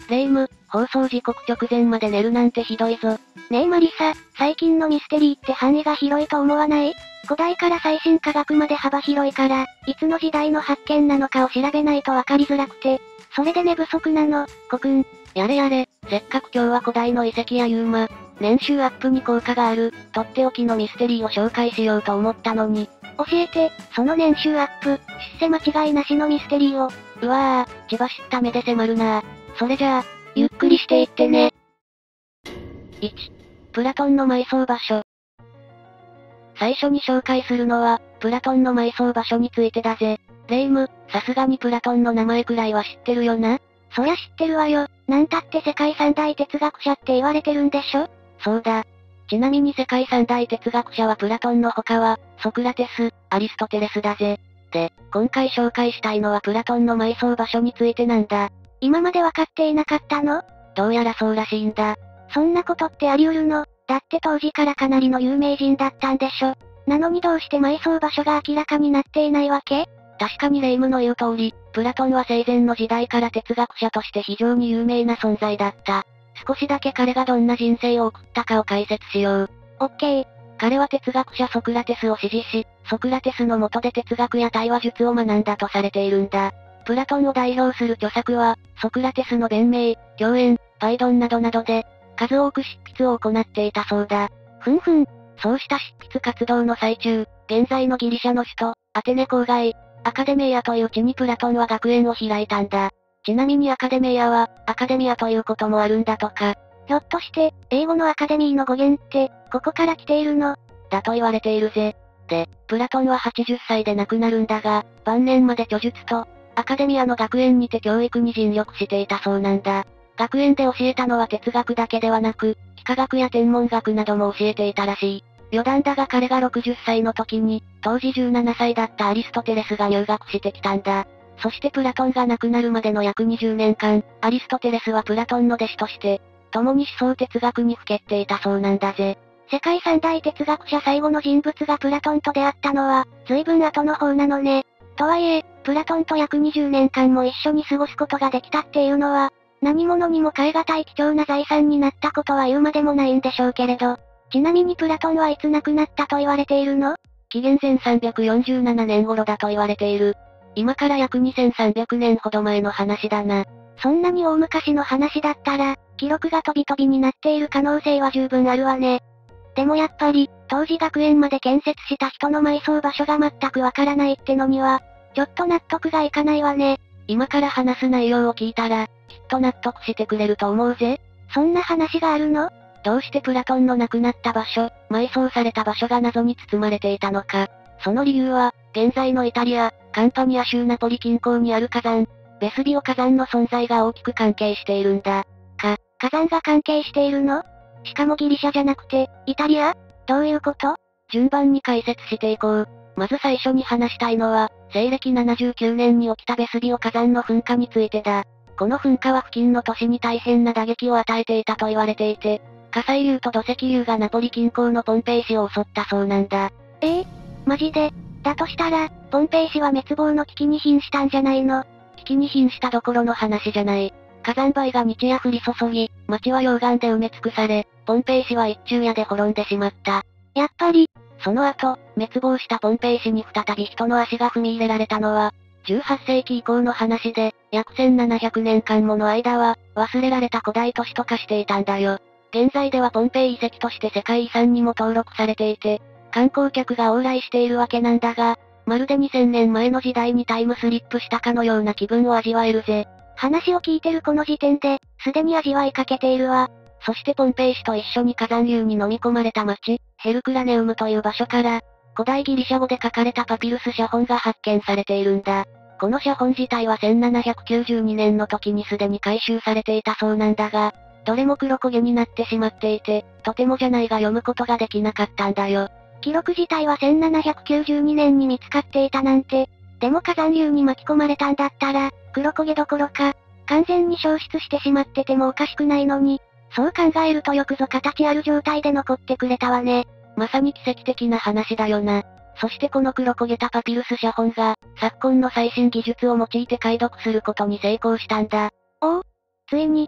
霊夢、放送時刻直前まで寝るなんてひどいぞ。 ねえマリサ、最近のミステリーって範囲が広いと思わない？古代から最新科学まで幅広いから、いつの時代の発見なのかを調べないとわかりづらくて、それで寝不足なの、コくん。 やれやれ、せっかく今日は古代の遺跡やユーマ、年収アップに効果がある、とっておきのミステリーを紹介しようと思ったのに。 教えて、その年収アップ、出世間違いなしのミステリーを。 うわぁ、千葉知った目で迫るなぁ。それじゃあ、ゆっくりしていってね。1、プラトンの埋葬場所。最初に紹介するのは、プラトンの埋葬場所についてだぜ。霊夢、さすがにプラトンの名前くらいは知ってるよな？ そりゃ知ってるわよ。なんたって世界三大哲学者って言われてるんでしょ？ そうだ。ちなみに世界三大哲学者はプラトンの他は、ソクラテス、アリストテレスだぜ。で、今回紹介したいのはプラトンの埋葬場所についてなんだ。 今まで分かっていなかったの？ どうやらそうらしいんだ。 そんなことってあり得るの？だって当時からかなりの有名人だったんでしょ？なのにどうして埋葬場所が明らかになっていないわけ？ 確かに霊夢の言う通り、プラトンは生前の時代から哲学者として非常に有名な存在だった。少しだけ彼がどんな人生を送ったかを解説しよう。 オッケー。 彼は哲学者ソクラテスを支持し、ソクラテスの下で哲学や対話術を学んだとされているんだ。プラトンを代表する著作は、ソクラテスの弁明、教演、パイドンなどなどで、数多く執筆を行っていたそうだ。 ふんふん。 そうした執筆活動の最中、現在のギリシャの首都、アテネ郊外、アカデメイアという地にプラトンは学園を開いたんだ。ちなみにアカデメイアは、アカデミアということもあるんだとか。 ひょっとして、英語のアカデミーの語源って、ここから来ているの？ だと言われているぜ。で、プラトンは80歳で亡くなるんだが、晩年まで著述と、アカデミアの学園にて教育に尽力していたそうなんだ。学園で教えたのは哲学だけではなく、幾何学や天文学なども教えていたらしい。余談だが彼が60歳の時に、当時17歳だったアリストテレスが入学してきたんだ。そしてプラトンが亡くなるまでの約20年間、アリストテレスはプラトンの弟子として、共に思想哲学にふけっていたそうなんだぜ。 世界三大哲学者最後の人物がプラトンと出会ったのは、随分後の方なのね。とはいえ、プラトンと約20年間も一緒に過ごすことができたっていうのは、何者にも代え難い貴重な財産になったことは言うまでもないんでしょうけれど。ちなみにプラトンはいつ亡くなったと言われているの？ 紀元前347年頃だと言われている。今から約2300年ほど前の話だな。 そんなに大昔の話だったら、記録が飛び飛びになっている可能性は十分あるわね。でもやっぱり、当時学園まで建設した人の埋葬場所が全くわからないってのには、ちょっと納得がいかないわね。 今から話す内容を聞いたら、きっと納得してくれると思うぜ。 そんな話があるの？ どうしてプラトンの亡くなった場所、埋葬された場所が謎に包まれていたのか。その理由は、現在のイタリア、カンパニア州ナポリ近郊にある火山、ベスビオ火山の存在が大きく関係しているんだ。 火山が関係しているの？しかもギリシャじゃなくて、イタリア？どういうこと？ 順番に解説していこう。まず最初に話したいのは、西暦79年に起きたベスビオ火山の噴火についてだ。この噴火は付近の都市に大変な打撃を与えていたと言われていて、火砕流と土石流がナポリ近郊のポンペイ市を襲ったそうなんだ。 マジで？だとしたら、ポンペイ市は滅亡の危機に瀕したんじゃないの？ 危機に瀕したどころの話じゃない。火山灰が日夜降り注ぎ、街は溶岩で埋め尽くされ、ポンペイ市は一昼夜で滅んでしまった。 やっぱり、 その後、滅亡したポンペイ市に再び人の足が踏み入れられたのは、18世紀以降の話で、約1700年間もの間は、忘れられた古代都市と化していたんだよ。現在ではポンペイ遺跡として世界遺産にも登録されていて、観光客が往来しているわけなんだが、まるで2000年前の時代にタイムスリップしたかのような気分を味わえるぜ。 話を聞いてるこの時点で、すでに味わいかけているわ。 そしてポンペイ市と一緒に火山流に飲み込まれた町、ヘルクラネウムという場所から、古代ギリシャ語で書かれたパピルス写本が発見されているんだ。この写本自体は1792年の時にすでに回収されていたそうなんだが、どれも黒焦げになってしまっていて、とてもじゃないが読むことができなかったんだよ。 記録自体は1792年に見つかっていたなんて、でも火山流に巻き込まれたんだったら、黒焦げどころか、完全に消失してしまっててもおかしくないのに、そう考えるとよくぞ形ある状態で残ってくれたわね。 まさに奇跡的な話だよな。そしてこの黒焦げたパピルス写本が、昨今の最新技術を用いて解読することに成功したんだ。 おお、ついに、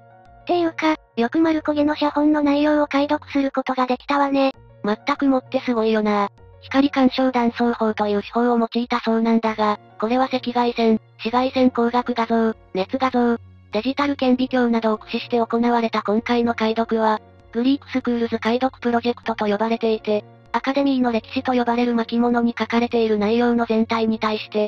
っていうか、よくマルコゲの写本の内容を解読することができたわね。 全くもってすごいよな。光干渉断層法という手法を用いたそうなんだが、これは赤外線、紫外線光学画像、熱画像、デジタル顕微鏡などを駆使して行われた今回の解読は、グリークスクールズ解読プロジェクトと呼ばれていて、アカデミーの歴史と呼ばれる巻物に書かれている内容の全体に対して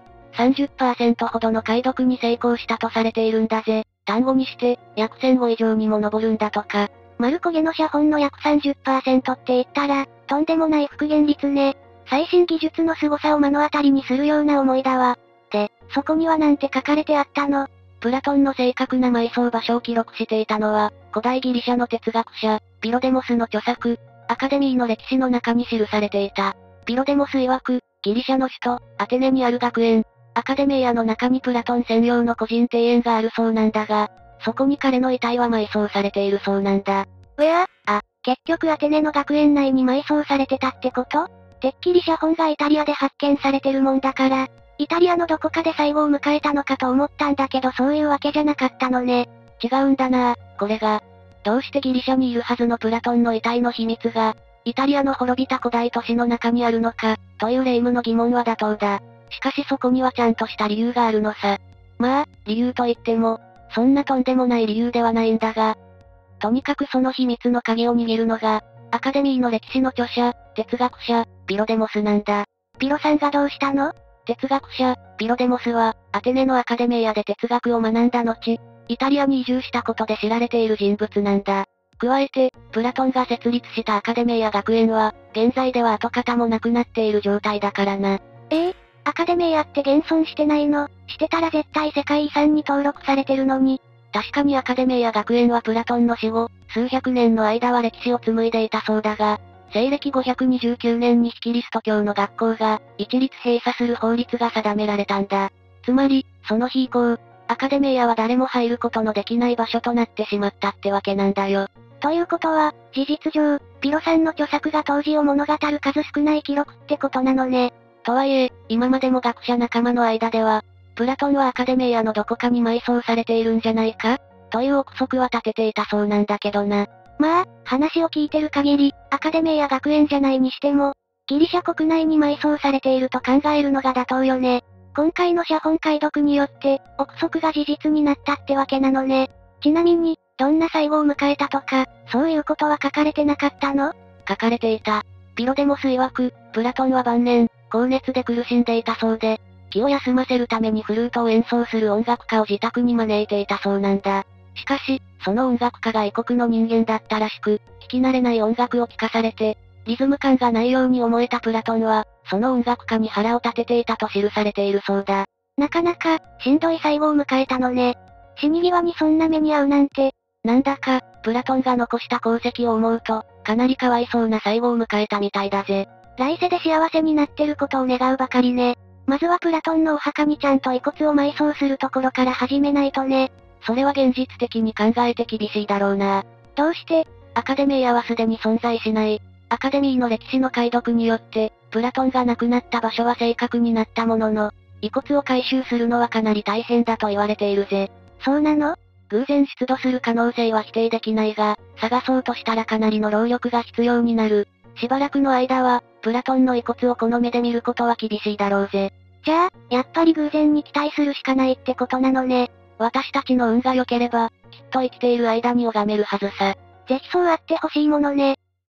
、30% ほどの解読に成功したとされているんだぜ。単語にして、約1000語以上にも上るんだとか。 マルコゲの写本の約 30% って言ったら、とんでもない復元率ね。最新技術の凄さを目の当たりにするような思いだわ。で、そこにはなんて書かれてあったの？ プラトンの正確な埋葬場所を記録していたのは、古代ギリシャの哲学者、ピロデモスの著作、アカデミーの歴史の中に記されていた。ピロデモス曰く、ギリシャの首都、アテネにある学園、アカデメイアの中にプラトン専用の個人庭園があるそうなんだが、そこに彼の遺体は埋葬されているそうなんだ。 結局アテネの学園内に埋葬されてたってこと？てっきり写本がイタリアで発見されてるもんだから、イタリアのどこかで最後を迎えたのかと思ったんだけどそういうわけじゃなかったのね。 違うんだな、これが。どうしてギリシャにいるはずのプラトンの遺体の秘密が、イタリアの滅びた古代都市の中にあるのか、という霊夢の疑問は妥当だ。しかしそこにはちゃんとした理由があるのさ。まあ、理由といっても、そんなとんでもない理由ではないんだが、とにかくその秘密の鍵を握るのが、アカデミーの歴史の著者、哲学者、ピロデモスなんだ。 ピロさんがどうしたの？ 哲学者、ピロデモスは、アテネのアカデメイアで哲学を学んだ後、イタリアに移住したことで知られている人物なんだ。加えて、プラトンが設立したアカデメイア学園は、現在では跡形もなくなっている状態だからな。 アカデメイアって現存してないの？してたら絶対世界遺産に登録されてるのに。 確かにアカデメイア学園はプラトンの死後、数百年の間は歴史を紡いでいたそうだが、西暦529年にキリスト教の学校が、一律閉鎖する法律が定められたんだ。つまり、その日以降、アカデメイアは誰も入ることのできない場所となってしまったってわけなんだよ。 ということは、事実上、ピロさんの著作が当時を物語る数少ない記録ってことなのね。 とはいえ、今までも学者仲間の間では、プラトンはアカデメイアのどこかに埋葬されているんじゃないかという憶測は立てていたそうなんだけどな。 まあ、話を聞いてる限り、アカデメイア学園じゃないにしても、ギリシャ国内に埋葬されていると考えるのが妥当よね。今回の写本解読によって、憶測が事実になったってわけなのね。ちなみに、どんな最後を迎えたとか、そういうことは書かれてなかったの？ 書かれていた。ピロデモス曰く、プラトンは晩年、高熱で苦しんでいたそうで、気を休ませるためにフルートを演奏する音楽家を自宅に招いていたそうなんだ。しかし、その音楽家が異国の人間だったらしく、聞き慣れない音楽を聴かされて、リズム感がないように思えたプラトンは、その音楽家に腹を立てていたと記されているそうだ。 なかなか、しんどい最後を迎えたのね。死に際にそんな目に遭うなんて。 なんだか、プラトンが残した功績を思うと、かなりかわいそうな最後を迎えたみたいだぜ。 来世で幸せになってることを願うばかりね。まずはプラトンのお墓にちゃんと遺骨を埋葬するところから始めないとね。 それは現実的に考えて厳しいだろうな。 どうして？ アカデメイアはすでに存在しない。アカデミーの歴史の解読によって、プラトンが亡くなった場所は正確になったものの、遺骨を回収するのはかなり大変だと言われているぜ。 そうなの？ 偶然出土する可能性は否定できないが、探そうとしたらかなりの労力が必要になる。しばらくの間は、プラトンの遺骨をこの目で見ることは厳しいだろうぜ。 じゃあ、やっぱり偶然に期待するしかないってことなのね。 私たちの運が良ければ、きっと生きている間に拝めるはずさ。 ぜひそうあってほしいものね。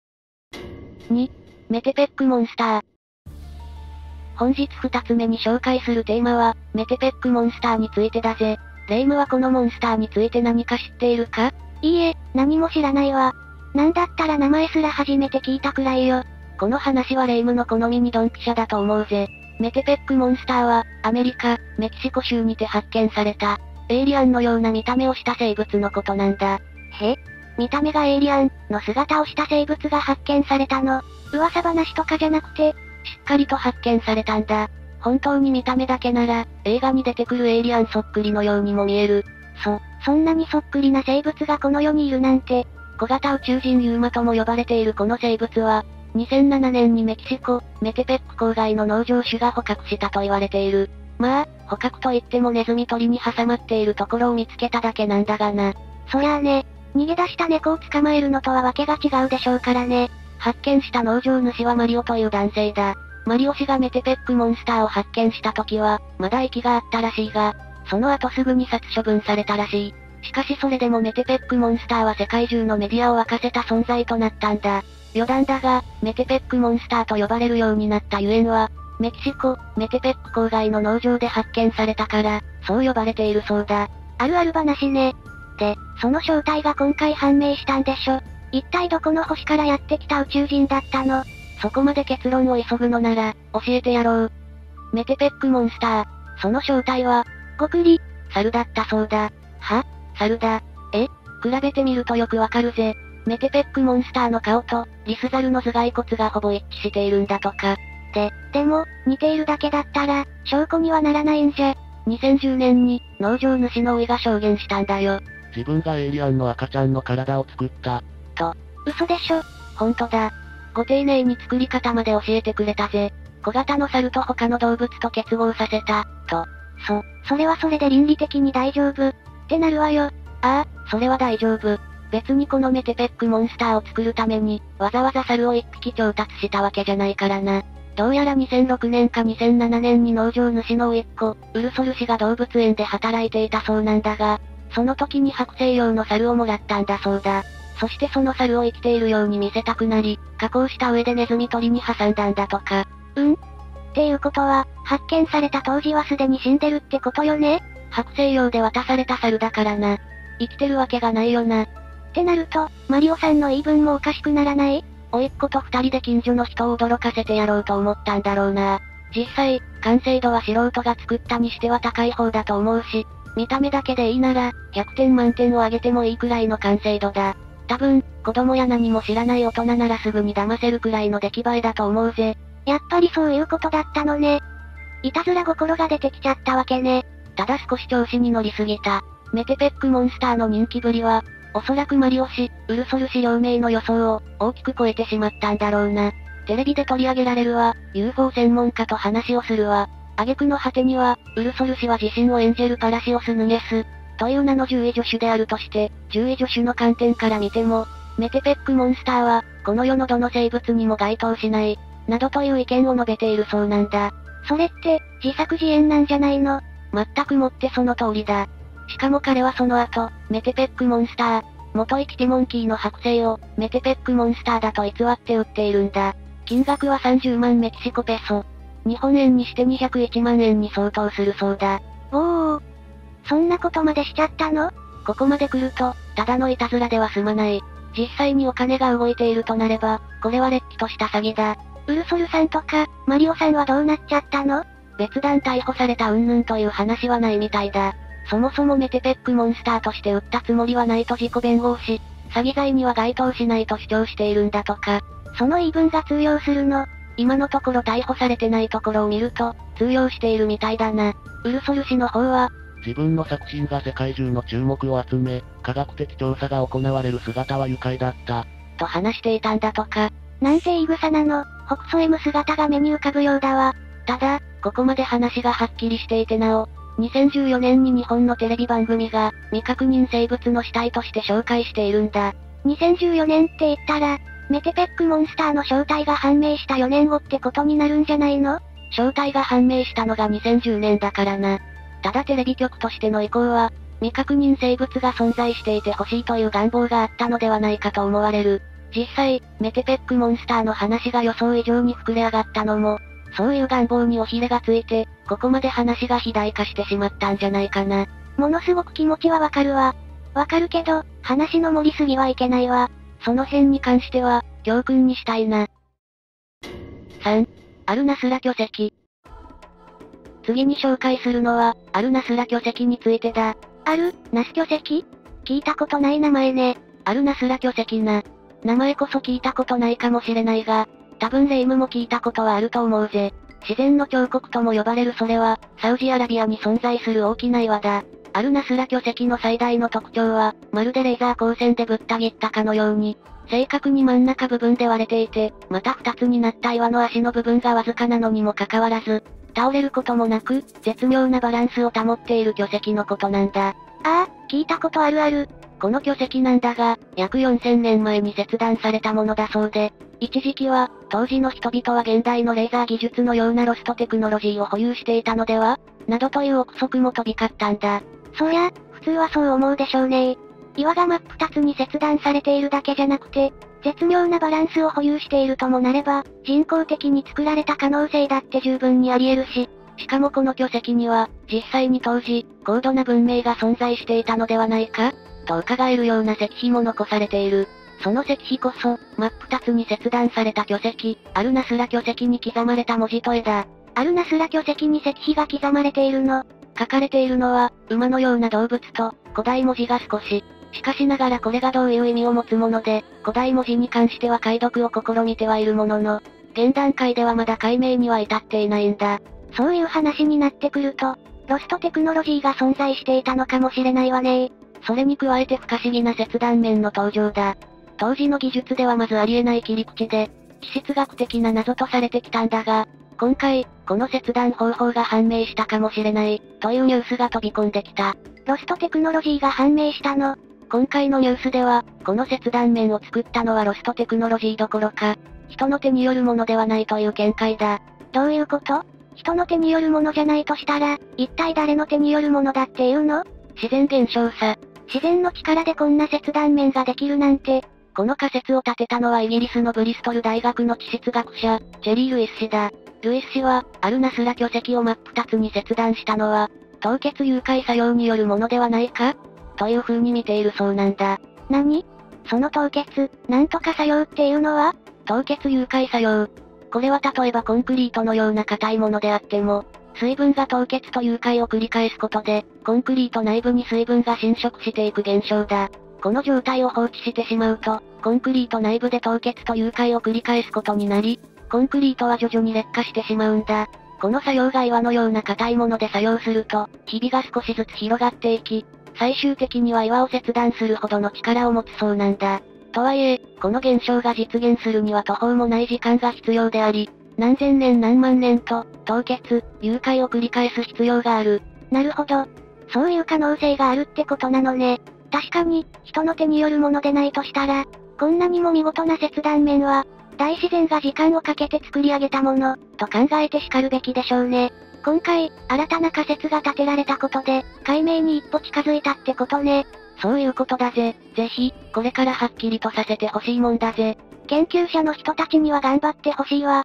2、メテペックモンスター。本日2つ目に紹介するテーマは、メテペックモンスターについてだぜ。レイムはこのモンスターについて何か知っているか？ いいえ、何も知らないわ。なんだったら名前すら初めて聞いたくらいよ。 この話はレイムの好みにドンピシャだと思うぜ。メテペックモンスターは、アメリカ、メキシコ州にて発見された、エイリアンのような見た目をした生物のことなんだ。 見た目がエイリアンの姿をした生物が発見されたの？噂話とかじゃなくて、 しっかりと発見されたんだ。本当に見た目だけなら、映画に出てくるエイリアンそっくりのようにも見える。 そんなにそっくりな生物がこの世にいるなんて。 小型宇宙人ユーマとも呼ばれているこの生物は、2007年にメキシコ、メテペック郊外の農場主が捕獲したと言われている。まあ、捕獲といってもネズミ捕りに挟まっているところを見つけただけなんだがな。 そりゃあね。 逃げ出した猫を捕まえるのとはわけが違うでしょうからね。 発見した農場主はマリオという男性だ。マリオ氏がメテペックモンスターを発見した時は、まだ息があったらしいが、その後すぐに殺処分されたらしい。しかしそれでもメテペックモンスターは世界中のメディアを沸かせた存在となったんだ。余談だが、メテペックモンスターと呼ばれるようになったゆえんは、メキシコ、メテペック郊外の農場で発見されたから、そう呼ばれているそうだ。 あるある話ね。で、その正体が今回判明したんでしょ。一体どこの星からやってきた宇宙人だったの？ そこまで結論を急ぐのなら、教えてやろう。メテペックモンスター、その正体は、 ごくり、 猿だったそうだ。は？猿だ。比べてみるとよくわかるぜ。メテペックモンスターの顔と、リスザルの頭蓋骨がほぼ一致しているんだとか。 でも、似ているだけだったら、証拠にはならないんじゃ。 2010年に、農場主の甥が証言したんだよ。 自分がエイリアンの赤ちゃんの体を作った。 嘘でしょ。 ほんとだ。ご丁寧に作り方まで教えてくれたぜ。小型の猿と他の動物と結合させた、と。 それはそれで倫理的に大丈夫ってなるわよ。 ああ、それは大丈夫。別にこのメテペックモンスターを作るために、わざわざ猿を一匹調達したわけじゃないからな。どうやら2006年か2007年に農場主の甥っ子、ウルソル氏が動物園で働いていたそうなんだが、その時に剥製用の猿をもらったんだそうだ。そしてその猿を生きているように見せたくなり、加工した上でネズミ捕りに挟んだんだとか。 っていうことは、発見された当時はすでに死んでるってことよね？ 剥製用で渡された猿だからな。生きてるわけがないよな。 ってなると、マリオさんの言い分もおかしくならない？ 甥っ子と二人で近所の人を驚かせてやろうと思ったんだろうな。実際、完成度は素人が作ったにしては高い方だと思うし、見た目だけでいいなら、100点満点をあげてもいいくらいの完成度だ。多分、子供や何も知らない大人ならすぐに騙せるくらいの出来栄えだと思うぜ。 やっぱりそういうことだったのね。いたずら心が出てきちゃったわけね。 ただ少し調子に乗りすぎた。メテペックモンスターの人気ぶりは、おそらくマリオ氏、ウルソル氏両名の予想を大きく超えてしまったんだろうな。テレビで取り上げられるわ、UFO 専門家と話をするわ。挙句の果てには、ウルソル氏は自身を演じるパラシオス・ヌゲス、という名の獣医助手であるとして、獣医助手の観点から見ても、メテペックモンスターは、この世のどの生物にも該当しない、などという意見を述べているそうなんだ。 それって、自作自演なんじゃないの？ 全くもってその通りだ。しかも彼はその後、メテペックモンスター、元生きティモンキーの剥製を、メテペックモンスターだと偽って売っているんだ。金額は30万メキシコペソ。日本円にして201万円に相当するそうだ。 おー。そんなことまでしちゃったの？ ここまで来ると、ただのいたずらでは済まない。実際にお金が動いているとなれば、これはれっきとした詐欺だ。 ウルソルさんとか、マリオさんはどうなっちゃったの？ 別段逮捕された云々という話はないみたいだ。そもそもメテペックモンスターとして売ったつもりはないと自己弁護をし、詐欺罪には該当しないと主張しているんだとか。 その言い分が通用するの？ 今のところ逮捕されてないところを見ると、通用しているみたいだな。ウルソル氏の方は、 自分の作品が世界中の注目を集め、科学的調査が行われる姿は愉快だった。 と話していたんだとか。 なんて言い草なの、北総 M 姿が目に浮かぶようだわ。 ただ、ここまで話がはっきりしていてなお、2014年に日本のテレビ番組が、未確認生物の死体として紹介しているんだ。 2014年って言ったら、メテペックモンスターの正体が判明した4年後ってことになるんじゃないの？ 正体が判明したのが2010年だからな。ただテレビ局としての意向は、未確認生物が存在していてほしいという願望があったのではないかと思われる。実際、メテペックモンスターの話が予想以上に膨れ上がったのも、そういう願望に尾ひれがついて、ここまで話が肥大化してしまったんじゃないかな。 ものすごく気持ちはわかるわ。わかるけど、話の盛りすぎはいけないわ。 その辺に関しては、教訓にしたいな。3. アルナスラ巨石。次に紹介するのは、アルナスラ巨石についてだ。 アルナス巨石？聞いたことない名前ね。 アルナスラ巨石な。名前こそ聞いたことないかもしれないが、多分霊夢も聞いたことはあると思うぜ。自然の彫刻とも呼ばれるそれは、サウジアラビアに存在する大きな岩だ。アルナスラ巨石の最大の特徴は、まるでレーザー光線でぶった切ったかのように、正確に真ん中部分で割れていて、また二つになった岩の足の部分がわずかなのにもかかわらず、倒れることもなく、絶妙なバランスを保っている巨石のことなんだ。 ああ、聞いたことあるある。 この巨石なんだが、約4000年前に切断されたものだそうで、一時期は、当時の人々は現代のレーザー技術のようなロストテクノロジーを保有していたのではなどという憶測も飛び交ったんだ。 そりゃ、普通はそう思うでしょうね。岩が真っ二つに切断されているだけじゃなくて、絶妙なバランスを保有しているともなれば、人工的に作られた可能性だって十分にあり得るし、 しかもこの巨石には、実際に当時、高度な文明が存在していたのではないかと伺えるような石碑も残されている。その石碑こそ、真っ二つに切断された巨石、アルナスラ巨石に刻まれた文字と絵だ。 アルナスラ巨石に石碑が刻まれているの。 書かれているのは、馬のような動物と、古代文字が少し。しかしながらこれがどういう意味を持つもので、古代文字に関しては解読を試みてはいるものの、現段階ではまだ解明には至っていないんだ。 そういう話になってくると、ロストテクノロジーが存在していたのかもしれないわね。 それに加えて不可思議な切断面の登場だ。当時の技術ではまずありえない切り口で、地質学的な謎とされてきたんだが、今回、この切断方法が判明したかもしれない、というニュースが飛び込んできた。 ロストテクノロジーが判明したの。 今回のニュースでは、この切断面を作ったのはロストテクノロジーどころか、人の手によるものではないという見解だ。 どういうこと？人の手によるものじゃないとしたら、一体誰の手によるものだっていうの？ 自然現象さ。 自然の力でこんな切断面ができるなんて。 この仮説を立てたのはイギリスのブリストル大学の地質学者、チェリー・ルイス氏だ。ルイス氏は、アルナスラ巨石を真っ二つに切断したのは、凍結融解作用によるものではないかという風に見ているそうなんだ。 何？その凍結、なんとか作用っていうのは？ 凍結融解作用。これは例えばコンクリートのような硬いものであっても、水分が凍結と融解を繰り返すことで、コンクリート内部に水分が侵食していく現象だ。この状態を放置してしまうと、コンクリート内部で凍結と融解を繰り返すことになり、コンクリートは徐々に劣化してしまうんだ。この作用が岩のような硬いもので作用すると、ひびが少しずつ広がっていき、最終的には岩を切断するほどの力を持つそうなんだ。とはいえ、この現象が実現するには途方もない時間が必要であり、何千年何万年と、凍結、融解を繰り返す必要がある。 なるほど。そういう可能性があるってことなのね。確かに、人の手によるものでないとしたら、こんなにも見事な切断面は、大自然が時間をかけて作り上げたもの、と考えて叱るべきでしょうね。今回、新たな仮説が立てられたことで、解明に一歩近づいたってことね。 そういうことだぜ。ぜひ、これからはっきりとさせてほしいもんだぜ。 研究者の人たちには頑張ってほしいわ。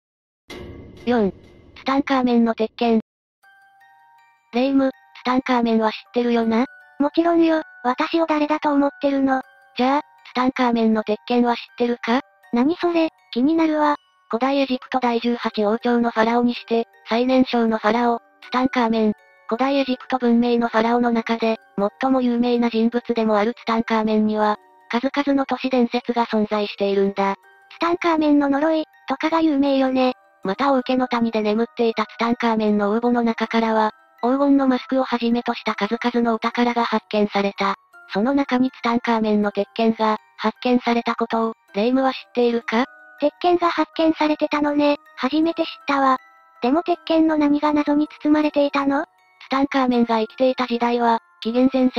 4. ツタンカーメンの鉄拳。レイム、ツタンカーメンは知ってるよな？ もちろんよ、私を誰だと思ってるの。 じゃあ、ツタンカーメンの鉄拳は知ってるか？ 何それ、気になるわ。 古代エジプト第18王朝のファラオにして、最年少のファラオ、ツタンカーメン。古代エジプト文明のファラオの中で、最も有名な人物でもあるツタンカーメンには、数々の都市伝説が存在しているんだ。 ツタンカーメンの呪い、とかが有名よね。 また王家の谷で眠っていたツタンカーメンの王墓の中からは、黄金のマスクをはじめとした数々のお宝が発見された。その中にツタンカーメンの鉄拳が、発見されたことを、レイムは知っているか？ 鉄拳が発見されてたのね、初めて知ったわ。でも鉄拳の何が謎に包まれていたの？ ツタンカーメンが生きていた時代は、紀元前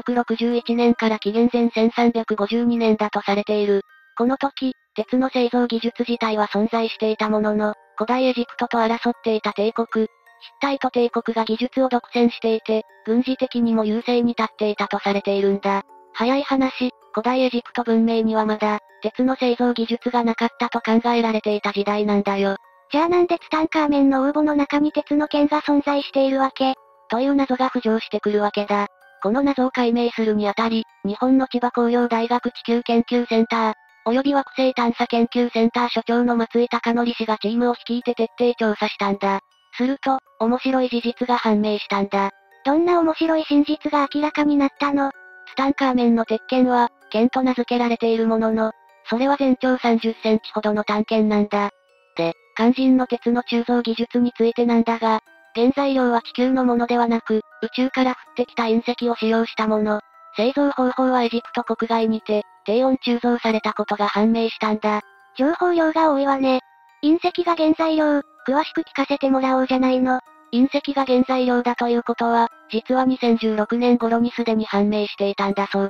1361年から紀元前1352年だとされている。この時、鉄の製造技術自体は存在していたものの、古代エジプトと争っていた帝国、ヒッタイト帝国が技術を独占していて、軍事的にも優勢に立っていたとされているんだ。早い話、古代エジプト文明にはまだ、鉄の製造技術がなかったと考えられていた時代なんだよ。 じゃあなんでツタンカーメンの王墓の中に鉄の剣が存在しているわけ？ という謎が浮上してくるわけだ。この謎を解明するにあたり、日本の千葉工業大学地球研究センター、及び惑星探査研究センター所長の松井孝則氏がチームを率いて徹底調査したんだ。すると、面白い事実が判明したんだ。 どんな面白い真実が明らかになったの？ ツタンカーメンの鉄剣は、剣と名付けられているものの、それは全長30センチほどの短剣なんだ。で、肝心の鉄の鋳造技術についてなんだが、原材料は地球のものではなく、宇宙から降ってきた隕石を使用したもの。製造方法はエジプト国外にて、低温鋳造されたことが判明したんだ。 情報量が多いわね。隕石が原材料、詳しく聞かせてもらおうじゃないの。 隕石が原材料だということは、実は2016年頃にすでに判明していたんだそうだ。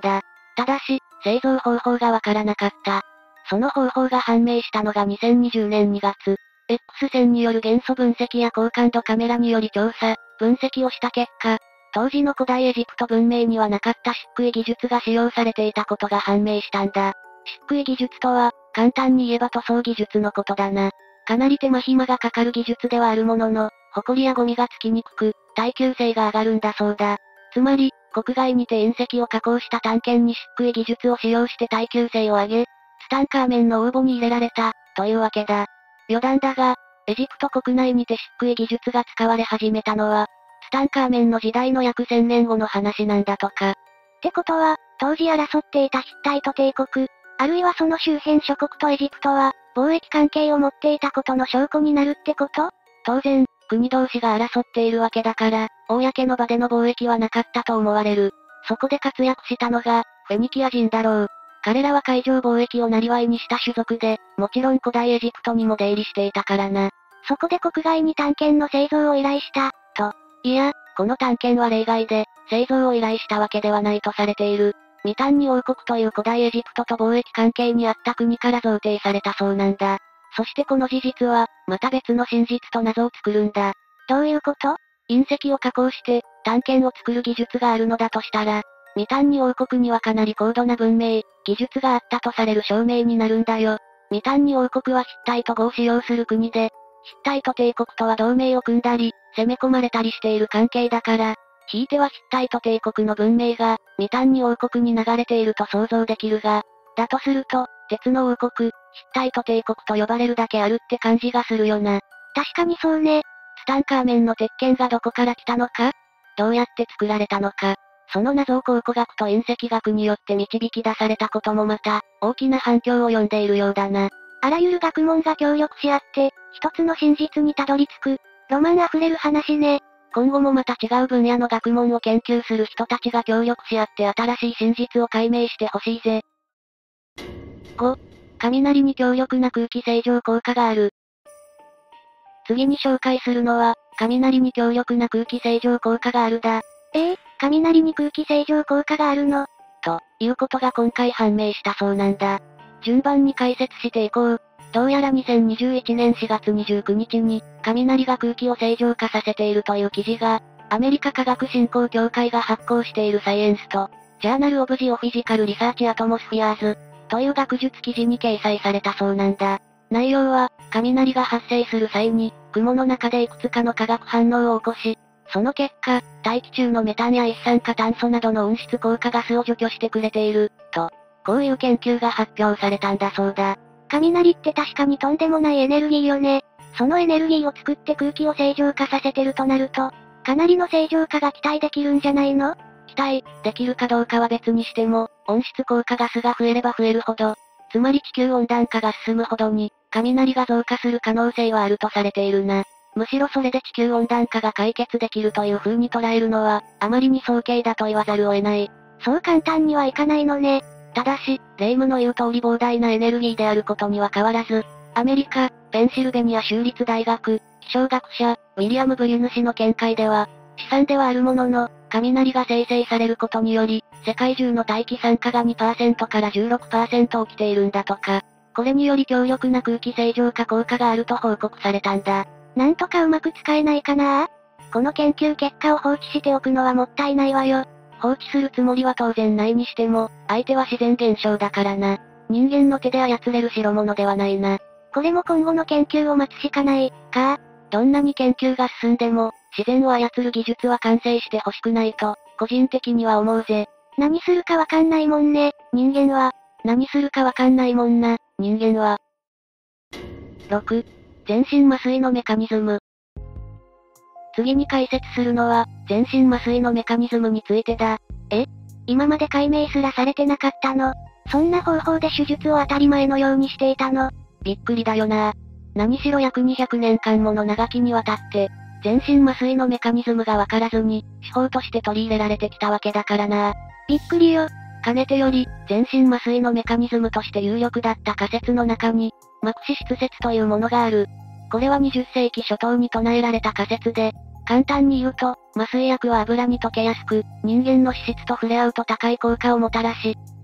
ただし、製造方法がわからなかった。その方法が判明したのが2020年2月。X 線による元素分析や高感度カメラにより調査、分析をした結果、当時の古代エジプト文明にはなかった漆喰技術が使用されていたことが判明したんだ。漆喰技術とは、簡単に言えば塗装技術のことだな。かなり手間暇がかかる技術ではあるものの、埃やゴミがつきにくく、耐久性が上がるんだそうだ。つまり、国外にて隕石を加工した探検に漆喰技術を使用して耐久性を上げ、ツタンカーメンの応募に入れられた、というわけだ。余談だが、エジプト国内にて漆喰技術が使われ始めたのは、ツタンカーメンの時代の約1000年後の話なんだとか。 ってことは、当時争っていたヒッタイト帝国、あるいはその周辺諸国とエジプトは、貿易関係を持っていたことの証拠になるってこと？ 当然、国同士が争っているわけだから、公の場での貿易はなかったと思われる。そこで活躍したのが、フェニキア人だろう。彼らは海上貿易を生業にした種族で、もちろん古代エジプトにも出入りしていたからな。 そこで国外に探検の製造を依頼した、と。 いや、この探検は例外で、製造を依頼したわけではないとされている。ミタンニ王国という古代エジプトと貿易関係にあった国から贈呈されたそうなんだ。そしてこの事実は、また別の真実と謎を作るんだ。 どういうこと？ 隕石を加工して、探検を作る技術があるのだとしたら、ミタンニ王国にはかなり高度な文明、技術があったとされる証明になるんだよ。ミタンニ王国はヒッタイト語を使用する国で、ヒッタイト帝国とは同盟を組んだり、攻め込まれたりしている関係だから、ひいてはヒッタイト帝国の文明が、ミタンニ王国に流れていると想像できるが、だとすると、鉄の王国、ヒッタイト帝国と呼ばれるだけあるって感じがするよな。 確かにそうね。 ツタンカーメンの鉄剣がどこから来たのか？どうやって作られたのか？その謎を考古学と隕石学によって導き出されたこともまた、大きな反響を呼んでいるようだな。 あらゆる学問が協力し合って、一つの真実にたどり着く、ロマンあふれる話ね。 今後もまた違う分野の学問を研究する人たちが協力し合って新しい真実を解明してほしいぜ。5. 雷に強力な空気清浄効果がある。次に紹介するのは、雷に強力な空気清浄効果があるだ。 雷に空気清浄効果があるの？ ということが今回判明したそうなんだ。順番に解説していこう。どうやら2021年4月29日に、雷が空気を清浄化させているという記事が、アメリカ科学振興協会が発行しているサイエンスと、ジャーナルオブジオフィジカルリサーチアトモスフィアーズ、という学術記事に掲載されたそうなんだ。内容は、雷が発生する際に、雲の中でいくつかの化学反応を起こし、その結果、大気中のメタンや一酸化炭素などの温室効果ガスを除去してくれている、と、こういう研究が発表されたんだそうだ。 雷って確かにとんでもないエネルギーよね。そのエネルギーを作って空気を清浄化させてるとなると、かなりの清浄化が期待できるんじゃないの？ 期待できるかどうかは別にしても、温室効果ガスが増えれば増えるほど、つまり地球温暖化が進むほどに、雷が増加する可能性はあるとされているな。むしろそれで地球温暖化が解決できるという風に捉えるのは、あまりに早計だと言わざるを得ない。 そう簡単にはいかないのね。 ただし、霊夢の言う通り膨大なエネルギーであることには変わらず、アメリカ、ペンシルベニア州立大学、気象学者、ウィリアム・ブリュヌ氏の見解では、試算ではあるものの、雷が生成されることにより、世界中の大気酸化が 2% から 16% 起きているんだとか、これにより強力な空気清浄化効果があると報告されたんだ。 なんとかうまく使えないかな？この研究結果を放置しておくのはもったいないわよ。 放置するつもりは当然ないにしても、相手は自然現象だからな。人間の手で操れる代物ではないな。 これも今後の研究を待つしかない、か。 どんなに研究が進んでも、自然を操る技術は完成してほしくないと、個人的には思うぜ。 何するかわかんないもんね、人間は。 何するかわかんないもんな、人間は。6. 全身麻酔のメカニズム。次に解説するのは、全身麻酔のメカニズムについてだ。 今まで解明すらされてなかったの？そんな方法で手術を当たり前のようにしていたの？ びっくりだよな。何しろ約200年間もの長きにわたって、全身麻酔のメカニズムがわからずに、手法として取り入れられてきたわけだからな。 びっくりよ。 かねてより、全身麻酔のメカニズムとして有力だった仮説の中に、膜脂質説というものがある。これは20世紀初頭に唱えられた仮説で、簡単に言うと、麻酔薬は油に溶けやすく、人間の脂質と触れ合うと高い効果をもたらし、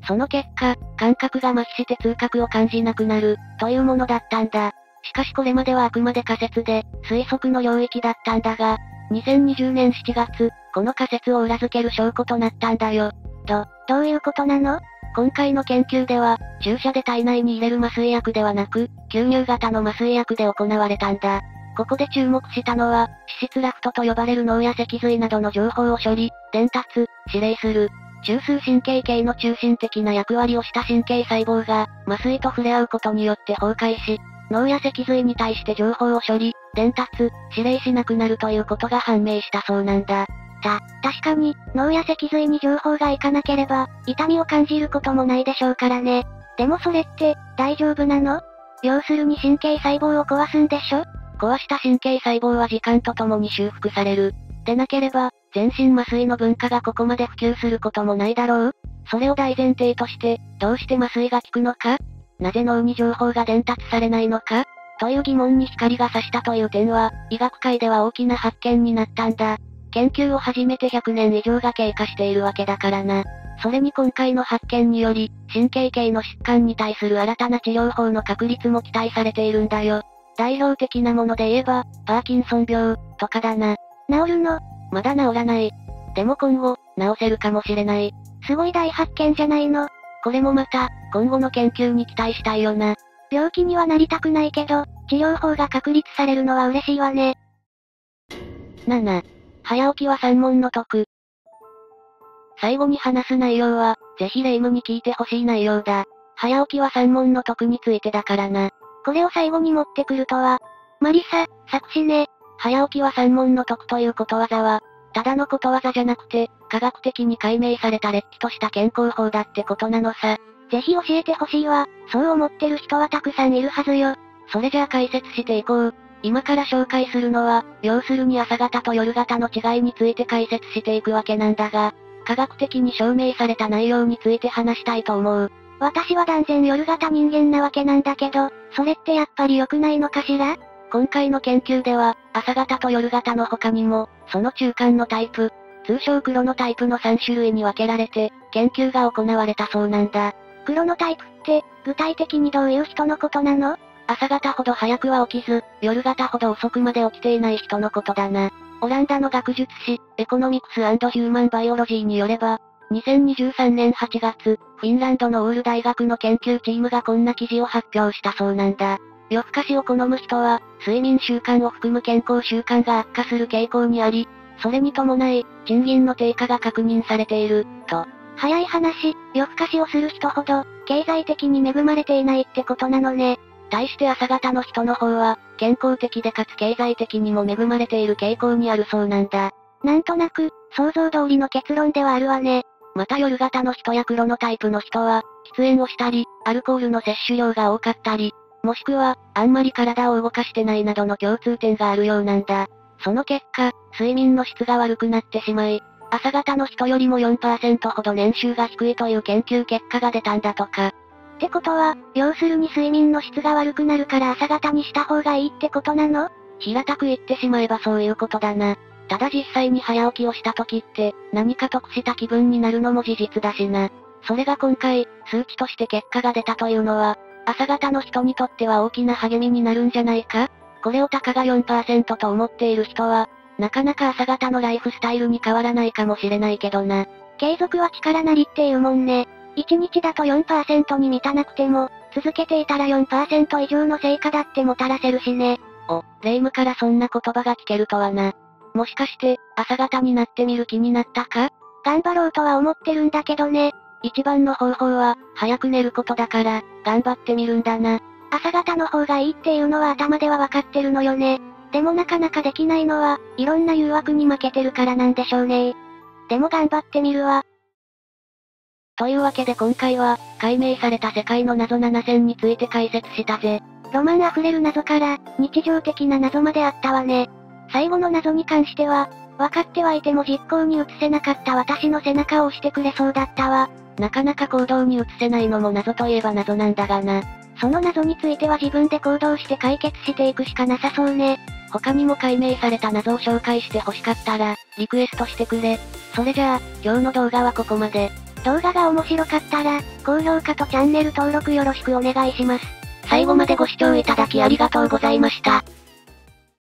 その結果、感覚が麻痺して痛覚を感じなくなる、というものだったんだ。しかしこれまではあくまで仮説で、推測の領域だったんだが、2020年7月、この仮説を裏付ける証拠となったんだよ。 どういうことなの？ 今回の研究では、注射で体内に入れる麻酔薬ではなく、吸入型の麻酔薬で行われたんだ。ここで注目したのは、脂質ラクトと呼ばれる脳や脊髄などの情報を処理、伝達、指令する。中枢神経系の中心的な役割をした神経細胞が、麻酔と触れ合うことによって崩壊し、脳や脊髄に対して情報を処理、伝達、指令しなくなるということが判明したそうなんだ。 確かに、脳や脊髄に情報がいかなければ、痛みを感じることもないでしょうからね。でもそれって、大丈夫なの？要するに神経細胞を壊すんでしょ？ 壊した神経細胞は時間とともに修復される。でなければ、全身麻酔の文化がここまで普及することもないだろう？それを大前提として、どうして麻酔が効くのか？なぜ脳に情報が伝達されないのか？という疑問に光が差したという点は、医学界では大きな発見になったんだ。研究を始めて100年以上が経過しているわけだからな。それに今回の発見により、神経系の疾患に対する新たな治療法の確立も期待されているんだよ。代表的なもので言えば、パーキンソン病、とかだな。 治るの？ まだ治らない。でも今後、治せるかもしれない。 すごい大発見じゃないの。 これもまた、今後の研究に期待したいよな。 病気にはなりたくないけど、治療法が確立されるのは嬉しいわね。 7. 早起きは三問の得。最後に話す内容は、ぜひレ夢ムに聞いてほしい内容だ。早起きは三問の得についてだからな。 これを最後に持ってくるとは。マリサ、作詞ね。 早起きは三問の得ということわざは、ただのことわざじゃなくて、科学的に解明されたれっきとした健康法だってことなのさ。 ぜひ教えてほしいわ。そう思ってる人はたくさんいるはずよ。 それじゃあ解説していこう。今から紹介するのは、要するに朝型と夜型の違いについて解説していくわけなんだが、科学的に証明された内容について話したいと思う。 私は断然夜型人間なわけなんだけど、それってやっぱり良くないのかしら？ 今回の研究では、朝型と夜型の他にも、その中間のタイプ、通称クロノタイプの3種類に分けられて、研究が行われたそうなんだ。 クロノタイプって、具体的にどういう人のことなの？ 朝型ほど早くは起きず、夜型ほど遅くまで起きていない人のことだな。オランダの学術誌、エコノミクス&ヒューマンバイオロジーによれば、2023年8月、フィンランドのオール大学の研究チームがこんな記事を発表したそうなんだ。夜更かしを好む人は、睡眠習慣を含む健康習慣が悪化する傾向にあり、それに伴い、賃金の低下が確認されている、と。 早い話、夜更かしをする人ほど、経済的に恵まれていないってことなのね。 対して朝型の人の方は、健康的でかつ経済的にも恵まれている傾向にあるそうなんだ。 なんとなく、想像通りの結論ではあるわね。 また夜型の人やクロノタイプの人は、喫煙をしたり、アルコールの摂取量が多かったり、もしくは、あんまり体を動かしてないなどの共通点があるようなんだ。その結果、睡眠の質が悪くなってしまい、朝型の人よりも 4% ほど年収が低いという研究結果が出たんだとか。 ってことは、要するに睡眠の質が悪くなるから朝型にした方がいいってことなの？ 平たく言ってしまえばそういうことだな。ただ実際に早起きをした時って、何か得した気分になるのも事実だしな。それが今回、数値として結果が出たというのは、朝型の人にとっては大きな励みになるんじゃないか？これをたかが 4% と思っている人は、なかなか朝型のライフスタイルに変わらないかもしれないけどな。 継続は力なりっていうもんね。1日だと 4% に満たなくても、続けていたら 4% 以上の成果だってもたらせるしね。 レ夢ムからそんな言葉が聞けるとはな。もしかして、朝型になってみる気になったか？ 頑張ろうとは思ってるんだけどね。 一番の方法は、早く寝ることだから、頑張ってみるんだな。 朝型の方がいいっていうのは頭ではわかってるのよね。でもなかなかできないのは、いろんな誘惑に負けてるからなんでしょうね。でも頑張ってみるわ。 というわけで今回は、解明された世界の謎7選について解説したぜ。 ロマンあふれる謎から、日常的な謎まであったわね。最後の謎に関しては、分かってはいても実行に移せなかった私の背中を押してくれそうだったわ。 なかなか行動に移せないのも謎といえば謎なんだがな。 その謎については自分で行動して解決していくしかなさそうね。 他にも解明された謎を紹介して欲しかったら、リクエストしてくれ。それじゃあ、今日の動画はここまで。 動画が面白かったら、高評価とチャンネル登録よろしくお願いします。 最後までご視聴いただきありがとうございました。